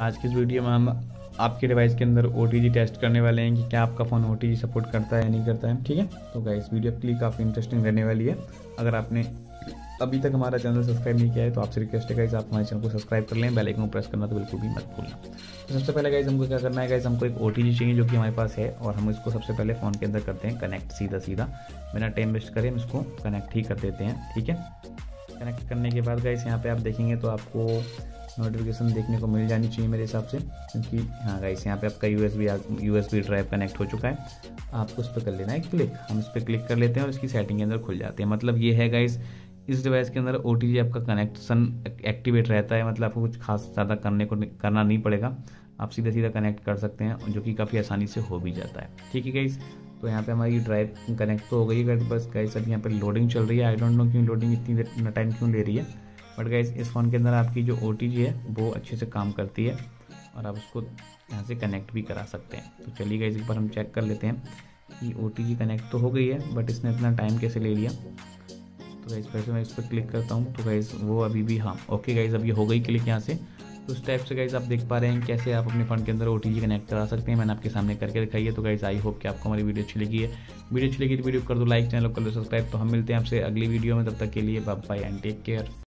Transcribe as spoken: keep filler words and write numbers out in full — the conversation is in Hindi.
आज की इस वीडियो में हम आपके डिवाइस के अंदर ओ टी जी टेस्ट करने वाले हैं कि क्या आपका phone O T G support करता है या नहीं करता है। ठीक है, तो गाइस वीडियो आपके लिए काफ़ी इंटरेस्टिंग रहने वाली है। अगर आपने अभी तक हमारा चैनल सब्सक्राइब नहीं किया है तो आपसे रिक्वेस्ट है गाइस आप हमारे चैनल को सब्सक्राइब कर लें, बेल आइकन को प्रेस करना तो बिल्कुल भी मत भूलना। तो सबसे पहले गाइस हमको क्या करना है, गाइस हमको एक ओ टी जी चाहिए जो कि हमारे पास है और हम इसको सबसे पहले फ़ोन के अंदर करते हैं कनेक्ट। सीधा सीधा बिना टाइम वेस्ट करें हम इसको कनेक्ट ही कर देते हैं। ठीक है, कनेक्ट करने के बाद गाइस यहाँ पे आप देखेंगे तो आपको नोटिफिकेशन देखने को मिल जानी चाहिए मेरे हिसाब से, क्योंकि हाँ गाइस यहाँ पे आपका यूएसबी यूएसबी ड्राइव कनेक्ट हो चुका है। आपको उस पर कर लेना है क्लिक। हम इस पर क्लिक कर लेते हैं और इसकी सेटिंग के अंदर खुल जाते हैं। मतलब ये है गाइस, इस डिवाइस के अंदर ओ टी जी आपका कनेक्शन एक्टिवेट रहता है। मतलब आपको कुछ खास ज़्यादा करने को करना नहीं पड़ेगा, आप सीधा सीधा कनेक्ट कर सकते हैं, जो कि काफ़ी आसानी से हो भी जाता है। ठीक है गाइस, तो यहाँ पे हमारी ड्राइव कनेक्ट तो हो गई है। बस गाइस अब यहाँ पे लोडिंग चल रही है। आई डोंट नो क्यों लोडिंग इतनी टाइम क्यों ले रही है, बट गाइस इस फ़ोन के अंदर आपकी जो ओ टी जी है वो अच्छे से काम करती है और आप उसको यहाँ से कनेक्ट भी करा सकते हैं। तो चलिए गाइस एक बार हम चेक कर लेते हैं कि ओ टी जी कनेक्ट तो हो गई है, बट इसने इतना टाइम कैसे ले लिया। तो गाइस फिर से मैं इस पर क्लिक करता हूँ तो गाइस वो अभी भी हाँ ओके गाइस अब ये हो गई क्लिक यहाँ से। तो उस टाइप से गाइस आप देख पा रहे हैं कैसे आप अपने फ़ोन के अंदर ओ टी जी कनेक्ट करा सकते हैं। मैंने आपके सामने करके दिखाई है। तो गाइस आई होप कि आपको हमारी वीडियो अच्छी लगी है। वीडियो अच्छी लगी तो वीडियो कर दो लाइक, चैनल को कर दो सब्सक्राइब। तो हम मिलते हैं आपसे अगली वीडियो में, तब तक के लिए bye bye and take care.